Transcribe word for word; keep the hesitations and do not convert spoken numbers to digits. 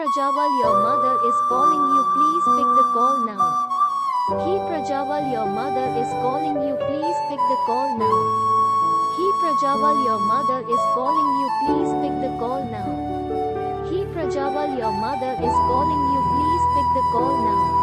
Prajawal, your mother is calling you, please pick the call now. He Prajawal, your mother is calling you, please pick the call now. He Prajawal, your mother is calling you, please pick the call now. He Prajawal, your mother is calling you, please pick the call now.